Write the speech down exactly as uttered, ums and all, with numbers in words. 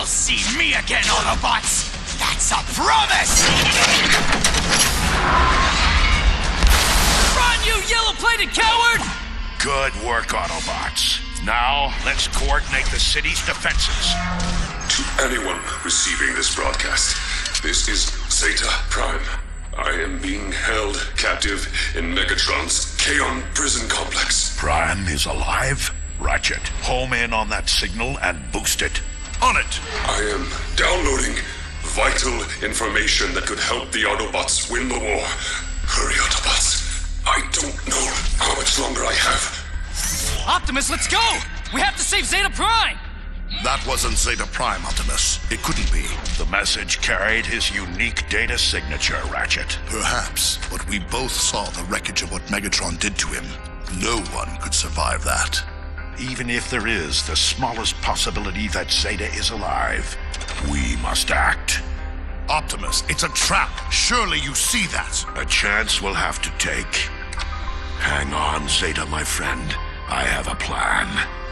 see me again, Autobots! That's a promise! Run, you yellow-plated coward! Good work, Autobots. Now, let's coordinate the city's defenses. To anyone receiving this broadcast, this is Zeta Prime. I am being held captive in Megatron's Kaon prison complex. Prime is alive? Ratchet, home in on that signal and boost it. On it! I am downloading vital information that could help the Autobots win the war. Hurry, Autobots. I don't know how much longer I have. Optimus, let's go! We have to save Zeta Prime! That wasn't Zeta Prime, Optimus. It couldn't be. The message carried his unique data signature, Ratchet. Perhaps, but we both saw the wreckage of what Megatron did to him. No one could survive that. Even if there is the smallest possibility that Zeta is alive, we must act. Optimus, it's a trap. Surely you see that. A chance we'll have to take. Hang on, Zeta, my friend. I have a plan.